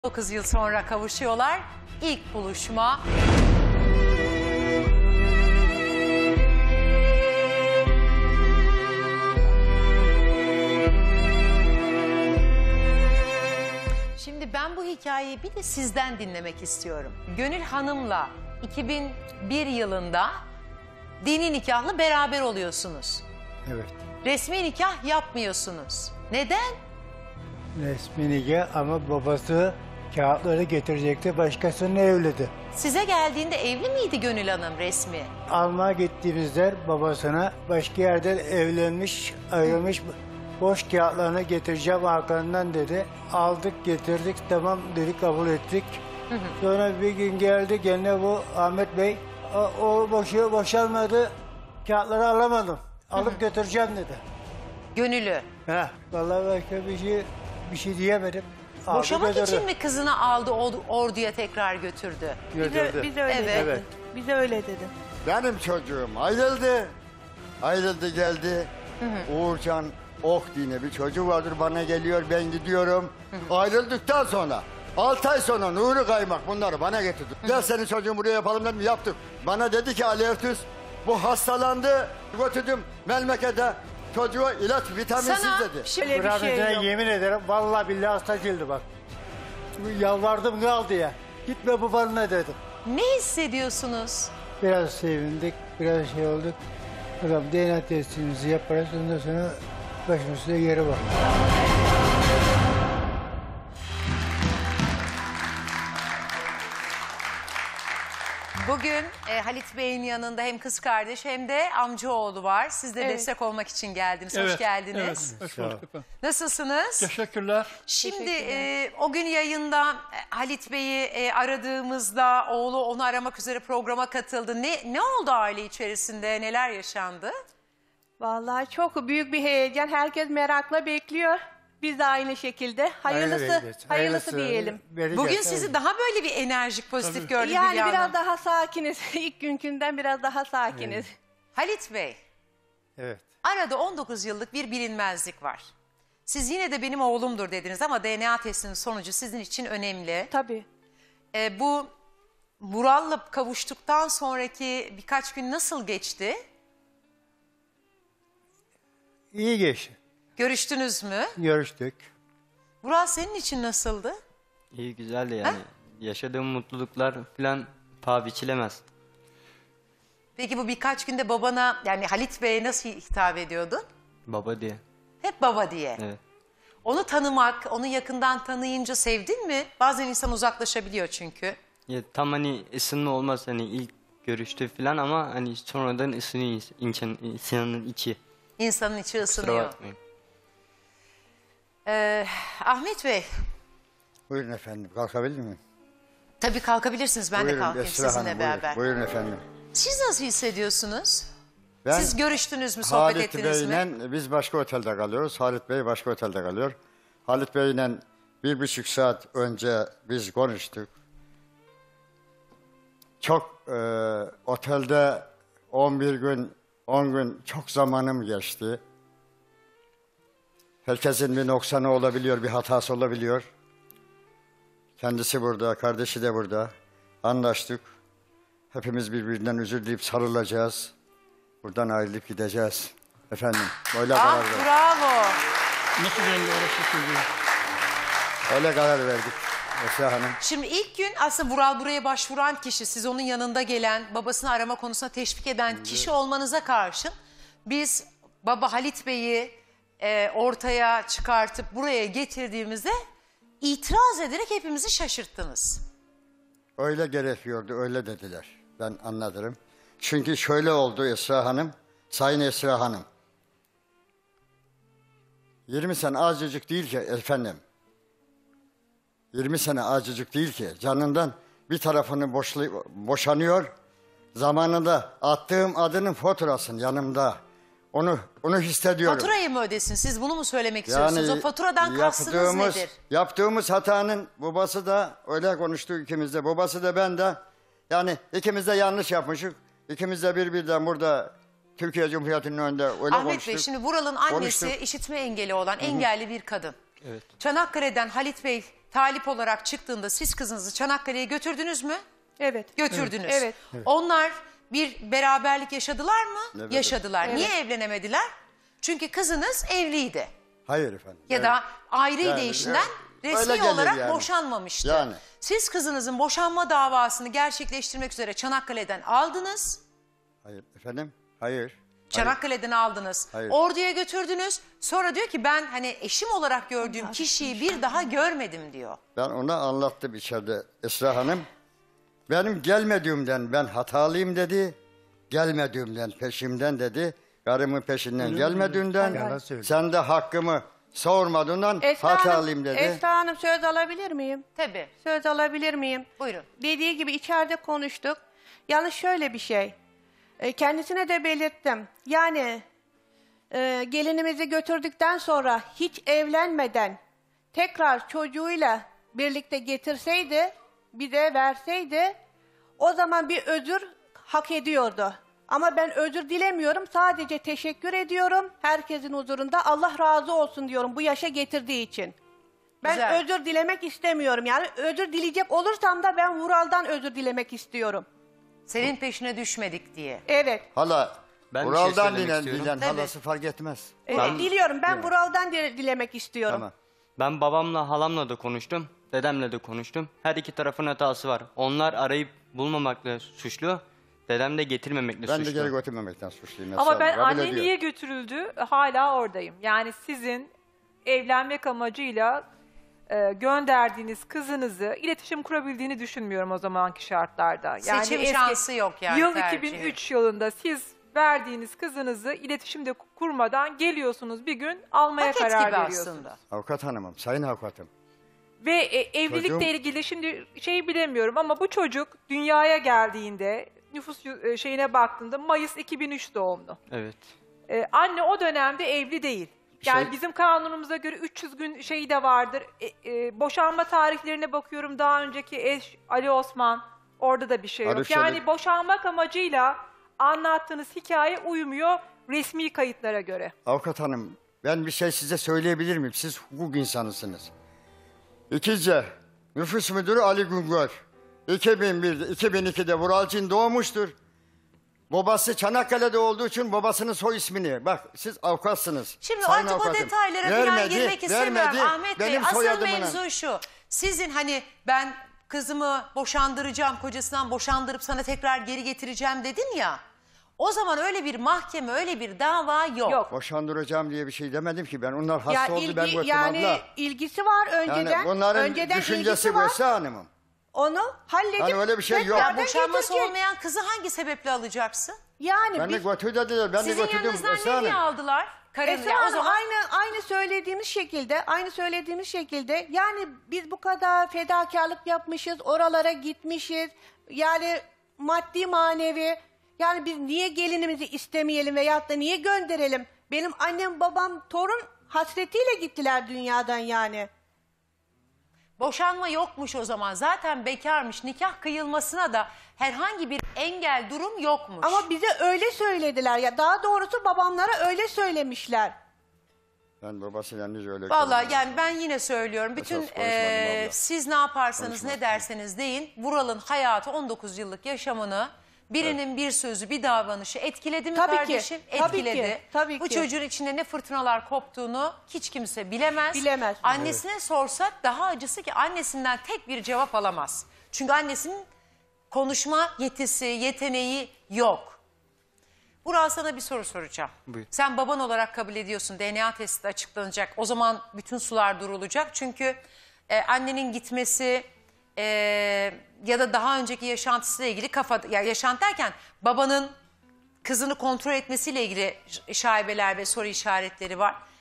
9 yıl sonra kavuşuyorlar. İlk buluşma. Şimdi ben bu hikayeyi bir de sizden dinlemek istiyorum. Gönül Hanım'la 2001 yılında dini nikahla beraber oluyorsunuz. Evet. Resmi nikah yapmıyorsunuz. Neden? Resmi nikah ama babası kağıtları getirecekti, başkasının evlidi. Size geldiğinde evli miydi Gönül Hanım resmi? Almaya gittiğimizde babasına başka yerden evlenmiş, ayrılmış boş kağıtlarını getireceğim arkandan dedi. Aldık getirdik, tamam dedik, kabul ettik. Sonra bir gün geldi gene bu Ahmet Bey, o boşalmadı, kağıtları alamadım. Alıp götüreceğim dedi. Gönül'ü. Vallahi başka bir şey diyemedim. Aldı, Boşamak götürdü. için mi kızını aldı orduya tekrar götürdü? Götürdü. Evet. Dedi. Bize öyle dedi. Benim çocuğum ayrıldı. Ayrıldı geldi. Uğurcan Ok diye bir çocuğu vardır, bana geliyor, ben gidiyorum. Ayrıldıktan sonra 6 ay sonra Nuri Kaymak bunları bana getirdi. Gel senin çocuğun buraya yapalım dedim, yaptık. Bana dedi ki Alertüs bu hastalandı, götürdüm memlekete, çocuğa ilaç vitaminsiz Sana dedi. şimdi Öyle bir Kur'an şey üzerine yok. yemin ederim vallahi billahi hasta değildi bak. Yalvardım kaldı ya. Gitme babanına dedim. ne hissediyorsunuz? Biraz sevindik, biraz şey olduk. Bakalım DNA testimizi yaparız, ondan sonra başımızda yeri var. Bugün Halit Bey'in yanında hem kız kardeş hem de amcaoğlu var. Siz de Evet. destek olmak için geldiniz. Hoş Evet, geldiniz. Evet, hoş bulduk efendim. Nasılsınız? Teşekkürler. Şimdi o gün yayında Halit Bey'i aradığımızda oğlu onu aramak üzere programa katıldı. Ne oldu aile içerisinde? Neler yaşandı? Vallahi çok büyük bir heyecan. Herkes merakla bekliyor. Biz de aynı şekilde. Hayırlısı diyelim. Bugün sizi daha böyle bir enerjik, pozitif gördüm Yani Hülya biraz Hanım. daha sakiniz. İlk günkünden biraz daha sakiniz. Halit Bey, Evet. arada 19 yıllık bir bilinmezlik var. Siz yine de benim oğlumdur dediniz ama DNA testinin sonucu sizin için önemli. Tabii. Bu Vural'la kavuştuktan sonraki birkaç gün nasıl geçti? İyi geçti. Görüştünüz mü? Görüştük. Vural senin için nasıldı? İyi, güzeldi yani. Yaşadığım mutluluklar falan paha biçilemez. Peki bu birkaç günde babana, yani Halit Bey'e nasıl hitap ediyordun? Baba diye. Hep baba diye. Evet. Onu tanımak, onu yakından tanıyınca sevdin mi? Bazen insan uzaklaşabiliyor çünkü. Ya, tam hani ısınma olmaz hani ilk görüşte falan ama hani sonradan ısınıyor insanın içi. İnsanın içi Kusura ısınıyor. bakmayın. Ahmet Bey, Buyurun efendim, kalkabilir miyim? tabii kalkabilirsiniz. Ben de Buyurun kalkayım Esra sizinle Hanım, beraber. buyurun efendim. Siz nasıl hissediyorsunuz? Ben Siz görüştünüz mü, sohbet Halit ettiniz mi? Bey'le biz başka otelde kalıyoruz. Halit Bey başka otelde kalıyor. Halit Bey'le 1,5 saat önce biz konuştuk. Çok otelde 11 gün, 10 gün çok zamanım geçti. Herkesin bir noksanı olabiliyor, bir hatası olabiliyor. Kendisi burada, kardeşi de burada. Anlaştık. Hepimiz birbirinden özür dileyip sarılacağız. Buradan ayrılıp gideceğiz. Efendim, öyle karar verdik. Bravo. Nasıl belli orası söylüyor? Öyle karar verdik Esra Hanım. Şimdi ilk gün aslında Vural buraya başvuran kişi, siz onun yanında gelen, babasını arama konusuna teşvik eden kişi olmanıza karşın biz baba Halit Bey'i ortaya çıkartıp buraya getirdiğimizde itiraz ederek hepimizi şaşırttınız. Öyle gerekiyordu, öyle dediler. Ben anladım. Çünkü şöyle oldu Esra Hanım, Sayın Esra Hanım. 20 sene azıcık değil ki efendim. 20 sene azıcık değil ki. Canından bir tarafını boşanıyor. Zamanında attığım adının faturasını yanımda. Onu hissediyorum. Faturayı mı ödesin? Siz bunu mu söylemek istiyorsunuz? O faturadan kastınız nedir? Yaptığımız hatanın babası da öyle konuştu ikimiz de. Babası da ben de. Yani ikimiz de yanlış yapmışız. İkimiz de birbirinden burada Türkiye Cumhuriyeti'nin önünde öyle konuştuk. Ahmet Bey, şimdi Vural'ın annesi Konuştuk. işitme engeli olan engelli bir kadın. Evet. Çanakkale'den Halit Bey talip olarak çıktığında siz kızınızı Çanakkale'ye götürdünüz mü? Evet. Götürdünüz. Evet. Onlar bir beraberlik yaşadılar mı? Evet. Yaşadılar. Evet. Niye evlenemediler? Çünkü kızınız evliydi. Hayır efendim. Ya da ayrı Yani, değişinden öyle resmi gelir olarak yani. boşanmamıştı. Yani. Siz kızınızın boşanma davasını gerçekleştirmek üzere Çanakkale'den aldınız. Hayır efendim. Hayır. Çanakkale'den aldınız. Hayır. Ordu'ya götürdünüz. Sonra diyor ki ben hani eşim olarak gördüğüm kişiyi bir daha görmedim diyor. Ben ona anlattım içeride Esra Hanım. Benim gelmediğimden ben hatalıyım dedi. Gelmediğimden peşimden dedi. Karımın peşinden gelmediğinden Yalan söylüyor. sen de hakkımı sormadığından Esra hatalıyım Hanım, dedi. Esra Hanım söz alabilir miyim? Tabii. Söz alabilir miyim? Buyurun. Dediği gibi içeride konuştuk. Yalnız şöyle bir şey. Kendisine de belirttim. Yani gelinimizi götürdükten sonra hiç evlenmeden tekrar çocuğuyla birlikte getirseydi, bize verseydi o zaman bir özür hak ediyordu. Ama ben özür dilemiyorum. Sadece teşekkür ediyorum. Herkesin huzurunda Allah razı olsun diyorum bu yaşa getirdiği için. Ben Güzel. özür dilemek istemiyorum. Yani özür dileyecek olursam da ben Vural'dan özür dilemek istiyorum. Senin peşine düşmedik diye. Evet. Hala Ben bir şey Ural'dan söylemek dilen, istiyorum. dilen Tabii. halası fark etmez. Diliyorum. Ben Vural'dan dilemek istiyorum. Tamam. Ben babamla halamla da konuştum. Dedemle de konuştum. Her iki tarafın hatası var. Onlar arayıp bulmamakla suçlu. Dedem de getirmemekle Ben de suçlu. geri götürmemekten suçluyum. Ama Esra ben Hanım, kabul anne ediyorum. niye götürüldü hala oradayım. Yani sizin evlenmek amacıyla gönderdiğiniz kızınızı iletişim kurabildiğini düşünmüyorum o zamanki şartlarda. Yani Seçim şansı yok yani, Yıl tercihi. 2003 yılında siz verdiğiniz kızınızı iletişimde kurmadan geliyorsunuz bir gün almaya Paket karar gibi veriyorsunuz. aslında. Avukat hanımım, sayın avukatım. Ve evlilikle Çocuğum- ilgili şimdi şeyi bilemiyorum ama bu çocuk dünyaya geldiğinde nüfus şeyine baktığında Mayıs 2003 doğumlu. Evet. Anne o dönemde evli değil. Yani Şey- bizim kanunumuza göre 300 gün şeyi de vardır. Boşanma tarihlerine bakıyorum daha önceki eş Ali Osman. Orada da bir şey yok. Arif Yani Çelik. boşanmak amacıyla anlattığınız hikaye uymuyor resmi kayıtlara göre. Avukat hanım, ben bir şey size söyleyebilir miyim? Siz hukuk insanısınız. İkizce, nüfus müdürü Ali Güngör. 2001'de, 2002'de Vuralcı'nın doğmuştur. Babası Çanakkale'de olduğu için babasının soy ismini. Bak siz avukatsınız. Şimdi sayın artık o avukatım. detaylara falan Vermedi, girmek istemiyorum vermedi, Ahmet Bey. benim Asıl soyadımla. mevzu şu. Sizin hani ben kızımı boşandıracağım, kocasından boşandırıp sana tekrar geri getireceğim dedin ya. O zaman öyle bir mahkeme, öyle bir dava yok. Yok. Boşandıracağım diye bir şey demedim ki ben. Onlar hasta oldu ben götürdüm yani abla. ilgisi var önceden. Yani bunların önceden düşüncesi ilgisi bu var. Esra Hanım'ım. Onu halledip Yani öyle bir şey yok. tekrardan Ya boşanması getirecek. olmayan kızı hangi sebeple alacaksın? Yani Ben de biz götür dediler. Ben de Sizin götürdüm yanınızdan Esra ne diye Hanım. aldılar? Karın Esra ya, o Hanım, zaman aynı söylediğimiz şekilde yani biz bu kadar fedakarlık yapmışız, oralara gitmişiz. Yani maddi manevi yani biz niye gelinimizi istemeyelim veyahut da niye gönderelim? Benim annem babam torun hasretiyle gittiler dünyadan yani. boşanma yokmuş o zaman. Zaten bekarmış. Nikah kıyılmasına da herhangi bir engel durum yokmuş. Ama bize öyle söylediler ya daha doğrusu babamlara öyle söylemişler. Ben babasıyla henüz öyle Vallahi konuşmadım. yani ben yine söylüyorum. Bütün konuşmadım abla. siz ne yaparsanız Konuşmadım. ne derseniz deyin. Vural'ın hayatı 19 yıllık yaşamını birinin bir sözü bir davranışı etkiledi mi Tabii ki, kardeşim? tabii Etkiledi. ki, tabii Bu ki. çocuğun içinde ne fırtınalar koptuğunu hiç kimse bilemez. Bilemez. Annesine sorsak daha acısı ki annesinden tek bir cevap alamaz. Çünkü annesinin konuşma yetisi, yeteneği yok. Vural sana bir soru soracağım. Buyur. Sen baban olarak kabul ediyorsun. DNA testi açıklanacak. O zaman bütün sular durulacak. Çünkü annenin gitmesi ya da daha önceki yaşantısıyla ilgili ya yaşantı derken babanın kızını kontrol etmesiyle ilgili şaibeler ve soru işaretleri var.